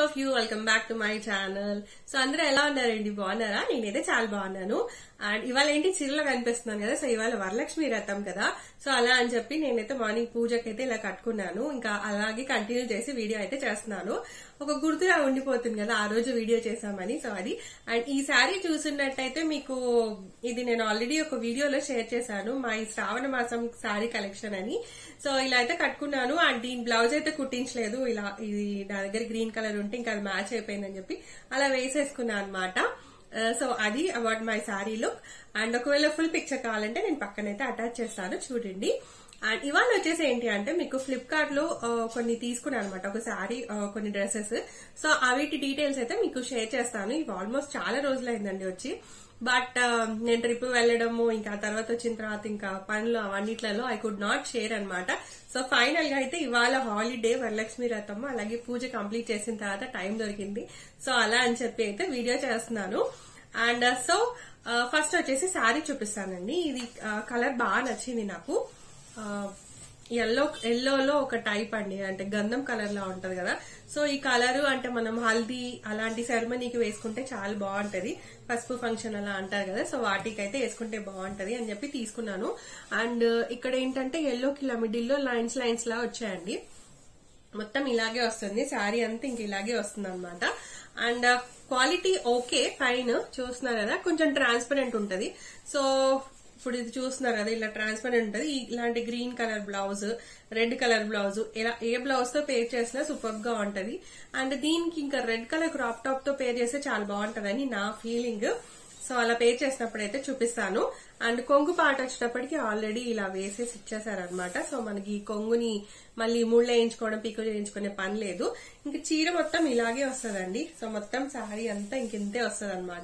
Of you welcome back to my channel. So అందరూ ఎలా ఉన్నారండి? బాగున్నారా? నేనైతే చాలా బాగున్నాను. అండ్ ఇవాళ ఏంటి చీరలో కనిపిస్తున్నాను కదా, సో ఇవాళ వరలక్ష్మి వ్రతం కదా, సో అలా అని చెప్పి నేనైతే మార్నింగ్ పూజకైతే ఇలా కట్టుకున్నాను. ఇంకా అలాగే కంటిన్యూ చేసి వీడియో అయితే చేస్తున్నాను. ఒక గుర్తుగా ఉండిపోతుంది కదా ఆ రోజు వీడియో చేసామని. సో అది. అండ్ ఈ శారీ చూసినట్టయితే మీకు ఇది నేను ఆల్రెడీ ఒక వీడియోలో షేర్ చేశాను, మా ఈ శ్రావణ మాసం శారీ కలెక్షన్ అని. సో ఇలా అయితే కట్టుకున్నాను. అండ్ దీని బ్లౌజ్ అయితే కుట్టించలేదు, ఇలా ఇది నా దగ్గర గ్రీన్ కలర్ ఉంటే ఇంకా అది మ్యాచ్ అయిపోయిందని చెప్పి అలా వేసేసుకున్నాను అనమాట. సో అది about my sari look. And ఒకవేళ ఫుల్ పిక్చర్ కావాలంటే నేను పక్కనైతే అటాచ్ చేస్తాను, చూడండి. అండ్ ఇవాళ వచ్చేసి ఏంటి అంటే మీకు ఫ్లిప్కార్ట్ లో కొన్ని తీసుకున్నాను అనమాట, ఒక శారీ కొన్ని డ్రెస్సెస్. సో వీటి డీటెయిల్స్ అయితే మీకు షేర్ చేస్తాను. ఇవి ఆల్మోస్ట్ చాలా రోజులైందండి వచ్చి, బట్ నేను ట్రిప్ వెళ్ళడము ఇంకా తర్వాత వచ్చిన తర్వాత ఇంకా పనులు అవన్నిట్లలో ఐ కుడ్ నాట్ షేర్ అనమాట. సో ఫైనల్ గా అయితే ఇవాళ హాలిడే, వరలక్ష్మి వ్రతము, అలాగే పూజ కంప్లీట్ చేసిన తర్వాత టైం దొరికింది. సో అలా అని చెప్పి అయితే వీడియో చేస్తున్నాను. అండ్ సో ఫస్ట్ వచ్చేసి శారీ చూపిస్తానండి. ఇది కలర్ బాగా నచ్చింది నాకు. ఎల్లోలో ఒక టైప్ అండి, అంటే గంధం కలర్ లా ఉంటది కదా. సో ఈ కలర్ అంటే మనం హల్దీ అలాంటి సెరమనీకి వేసుకుంటే చాలా బాగుంటది, పసుపు ఫంక్షన్ అలా అంటారు కదా, సో వాటికైతే వేసుకుంటే బాగుంటది అని చెప్పి తీసుకున్నాను. అండ్ ఇక్కడ ఏంటంటే ఎల్లోకి ఇలా మిడిల్లో లైన్స్ లా వచ్చాయండి. మొత్తం ఇలాగే వస్తుంది శారీ అంతా, ఇంక ఇలాగే వస్తుంది అనమాట. And quality okay, fine. చూస్తున్నారు కదా, కొంచెం ట్రాన్స్పరెంట్ ఉంటది. సో ఇప్పుడు ఇది చూస్తున్నారు కదా, ఇలా ట్రాన్స్పరెంట్ ఉంటది. ఇలాంటి green colour blouse, red colour blouse, ఇలా ఏ బ్లౌజ్ తో పేర్ చేసినా సూపర్ గా ఉంటది. అండ్ దీనికి ఇంకా రెడ్ కలర్ క్రాప్ టాప్ తో పేర్ చేస్తే చాలా బాగుంటదని నా ఫీలింగ్. సో అలా పేర్ చేసినప్పుడు అయితే చూపిస్తాను. అండ్ కొంగు పాట వచ్చేటప్పటికి ఆల్రెడీ ఇలా వేసేసి ఇచ్చేసారనమాట. సో మనకి కొంగుని మళ్ళీ ముళ్ళు వేయించుకోవడం, పీకో చేయించుకునే పని లేదు. ఇంక చీర మొత్తం ఇలాగే వస్తుందండి. సో మొత్తం శారీ అంతా ఇంకింతే వస్తుంది అనమాట.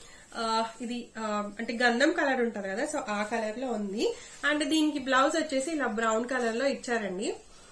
ఇది అంటే గంధం కలర్ ఉంటది కదా, సో ఆ కలర్ లో ఉంది. అండ్ దీనికి బ్లౌజ్ వచ్చేసి ఇలా బ్రౌన్ కలర్ లో ఇచ్చారండి.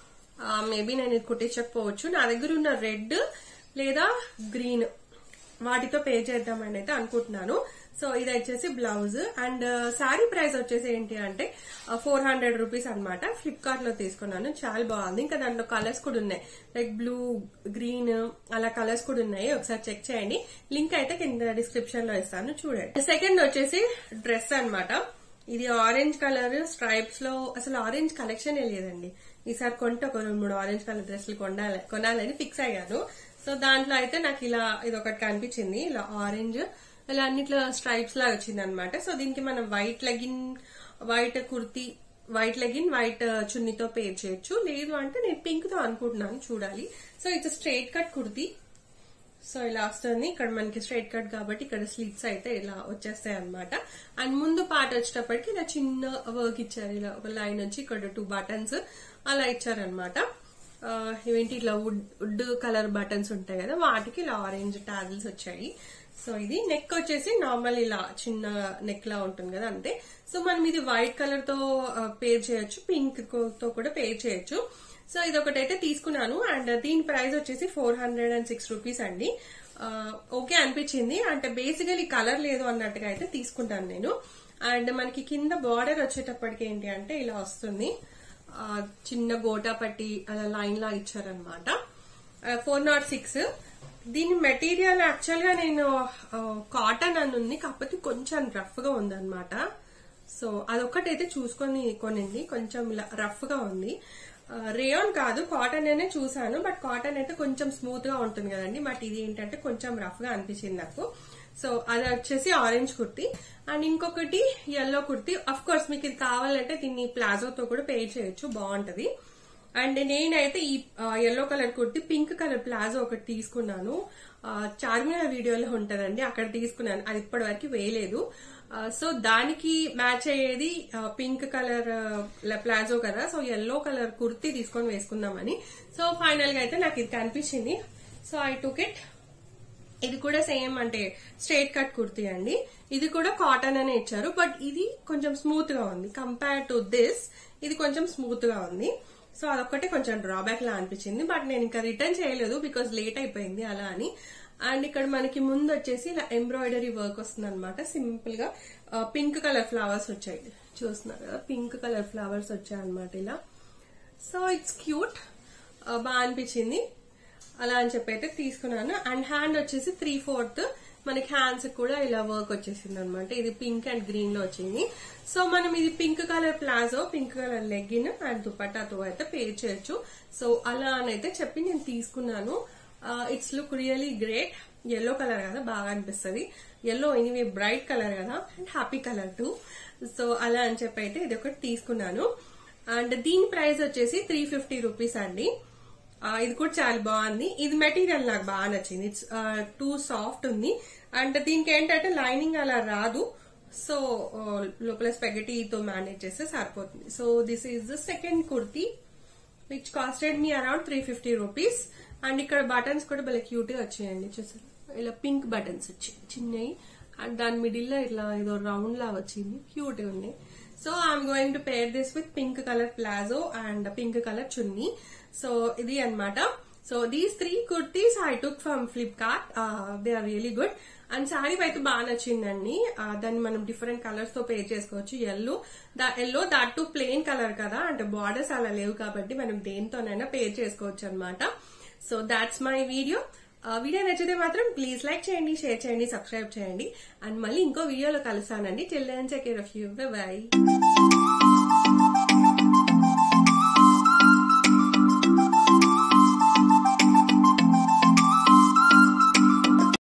మేబీ నేను ఇది కుట్టించకపోవచ్చు, నా దగ్గర ఉన్న రెడ్ లేదా గ్రీన్ వాటితో పే చేద్దామని అయితే అనుకుంటున్నాను. సో ఇది వచ్చేసి బ్లౌజ్. అండ్ శారీ ప్రైస్ వచ్చేసి ఏంటి అంటే 400 రూపీస్ అనమాట. ఫ్లిప్కార్ట్ లో తీసుకున్నాను, చాలా బాగుంది. ఇంకా దాంట్లో కలర్స్ కూడా ఉన్నాయి, లైక్ బ్లూ, గ్రీన్ అలా కలర్స్ కూడా ఉన్నాయి. ఒకసారి చెక్ చేయండి, లింక్ అయితే కింద డిస్క్రిప్షన్ లో ఇస్తాను, చూడండి. సెకండ్ వచ్చేసి డ్రెస్ అనమాట. ఇది ఆరెంజ్ కలర్ స్ట్రైప్స్ లో, అసలు ఆరెంజ్ కలెక్షన్ లేదండి. ఈసారి కొంటే ఒక 2-3 ఆరెంజ్ కలర్ డ్రెస్సులు కొనాలని ఫిక్స్ అయ్యాను. సో దాంట్లో అయితే నాకు ఇలా ఇది ఒకటి కనిపించింది, ఇలా ఆరెంజ్ ఇలా అన్నిట్లో స్ట్రైప్స్ లాగా వచ్చింది అనమాట. సో దీనికి మనం white legging, white kurti, white legging, white చున్నీతో పేర్ చేయొచ్చు. లేదు అంటే నేను పింక్ తో అనుకుంటున్నాను, చూడాలి. So it's straight cut kurti. So ఇలా వస్తుంది. ఇక్కడ మనకి స్ట్రైట్ కట్ కాబట్టి ఇక్కడ స్లీవ్స్ అయితే ఇలా వచ్చేస్తాయి అనమాట. అండ్ ముందు పార్ట్ వచ్చేటప్పటికి ఇలా చిన్న వర్క్ ఇచ్చారు, ఇలా ఒక లైన్ వచ్చి ఇక్కడ 2 బటన్స్ అలా ఇచ్చారనమాట. ఇవేంటి ఇట్లా వుడ్ కలర్ బటన్స్ ఉంటాయి కదా, వాటికి ఇలా ఆరెంజ్ టాజిల్స్ వచ్చాయి. సో ఇది నెక్ వచ్చేసి నార్మల్ ఇలా చిన్న నెక్ లా ఉంటుంది కదా, అంతే. సో మనం ఇది వైట్ కలర్ తో పేర్ చేయొచ్చు, పింక్ తో కూడా పేర్ చేయొచ్చు. సో ఇది ఒకటైతే తీసుకున్నాను. అండ్ దీని ప్రైస్ వచ్చేసి 406 రూపీస్ అండి. ఓకే అనిపించింది, అంటే బేసికలీ కలర్ లేదు అన్నట్టుగా అయితే తీసుకుంటాను నేను. అండ్ మనకి కింద బార్డర్ వచ్చేటప్పటికి ఏంటి అంటే ఇలా వస్తుంది, చిన్న గోటా పట్టి అలా లైన్ లా ఇచ్చారనమాట. 406. దీని మెటీరియల్ యాక్చువల్ గా నేను కాటన్ అని ఉంది, కాకపోతే కొంచెం రఫ్ గా ఉందన్నమాట. సో అదొక్కటైతే చూసుకొని కొనింది, కొంచెం ఇలా రఫ్ గా ఉంది. రేయాన్ కాదు, కాటన్ అనే చూసాను, బట్ కాటన్ అయితే కొంచెం స్మూత్ గా ఉంటుంది కదండి. బట్ ఇది ఏంటంటే కొంచెం రఫ్ గా అనిపించింది నాకు. సో అది వచ్చేసి ఆరెంజ్ కుర్తీ. అండ్ ఇంకొకటి ఎల్లో కుర్తీ. అఫ్ కోర్స్ మీకు ఇది కావాలంటే దీన్ని ప్లాజోతో కూడా పేర్ చేయొచ్చు, బాగుంటది. అండ్ నేనైతే ఈ yellow colour kurti pink colour palazzo ఒకటి తీసుకున్నాను. చార్మినార్ వీడియోలో ఉంటదండి, అక్కడ తీసుకున్నాను. అది ఇప్పటి వరకు వేయలేదు. సో దానికి మ్యాచ్ అయ్యేది పింక్ కలర్ ప్లాజో కదా, సో ఎల్లో కలర్ కుర్తీ తీసుకొని వేసుకుందామని. సో ఫైనల్ గా అయితే నాకు ఇది కనిపించింది, సో ఐ టుక్ ఇట్. ఇది కూడా సేమ్ అంటే స్ట్రైట్ కట్ కుర్తీ అండి. ఇది కూడా కాటన్ అనే ఇచ్చారు, బట్ ఇది కొంచెం స్మూత్ గా ఉంది కంపేర్ టు దిస్. ఇది కొంచెం స్మూత్ గా ఉంది. సో అదొక్కటే కొంచెం డ్రాబ్యాక్ లా అనిపించింది, బట్ నేను ఇంకా రిటర్న్ చేయలేదు బికాస్ లేట్ అయిపోయింది అలా అని. అండ్ ఇక్కడ మనకి ముందు వచ్చేసి ఇలా ఎంబ్రాయిడరీ వర్క్ వస్తుంది అనమాట. సింపుల్ గా పింక్ కలర్ ఫ్లవర్స్ వచ్చాయి, చూస్తున్నారు కదా, పింక్ కలర్ ఫ్లవర్స్ వచ్చాయి అనమాట ఇలా. సో ఇట్స్ క్యూట్, బాగా అనిపించింది. అలా అని చెప్పి అయితే తీసుకున్నాను. అండ్ హ్యాండ్ వచ్చేసి 3/4 మనకి హ్యాండ్స్ కూడా ఇలా వర్క్ వచ్చేసింది అనమాట. ఇది పింక్ అండ్ గ్రీన్ లో వచ్చింది. సో మనం ఇది pink colour palazzo, pink colour legging and దుపట్టాతో అయితే పేర్ చేయొచ్చు. సో అలా అని అయితే చెప్పి నేను తీసుకున్నాను. It's look really great. Yellow colour కదా, బాగా అనిపిస్తుంది. ఎల్లో ఎనీవే బ్రైట్ కలర్ కదా and happy colour too. So అలా అని చెప్పి అయితే ఇది ఒకటి తీసుకున్నాను. అండ్ దీని ప్రైస్ వచ్చేసి 350 రూపీస్ అండి. ఇది కూడా చాలా బాగుంది. ఇది మెటీరియల్ నాకు బాగా నచ్చింది. ఇట్స్ టూ సాఫ్ట్ ఉంది. అండ్ దీనికి ఏంటంటే లైనింగ్ అలా రాదు. సో లోపల స్పెగటీతో మేనేజ్ చేస్తే సరిపోతుంది. So this is the second kurti which costed me around 350 rupees. And ఇక్కడ బటన్స్ కూడా భలే క్యూట్ గా వచ్చాయండి. చూసారు, ఇలా పింక్ బటన్స్ వచ్చాయి చిన్నవి. అండ్ దాని మిడిల్ లో ఇట్లా ఏదో రౌండ్ లా వచ్చింది, క్యూట్ గా ఉన్నాయి. So I'm going to pair this with pink colour palazzo and pink colour chunni. So ఇది అన్నమాట. So these 3 kurtis I took from Flipkart. They are really good. And sari అయితే బాగా నచ్చిందండి. దాన్ని మనం డిఫరెంట్ కలర్స్ తో పేర్ చేసుకోవచ్చు. Yellow that too plain colour కదా, అంటే బార్డర్స్ అలా లేవు కాబట్టి మనం దేనితోనైనా పేర్ చేసుకోవచ్చు అనమాట. So that's my video. Video నచ్చితే మాత్రం ప్లీజ్ లైక్ చేయండి, షేర్ చేయండి, సబ్స్క్రైబ్ చేయండి. అండ్ మళ్ళీ ఇంకో వీడియోలో కలుస్తానండి. Till then take care of you. Bye by.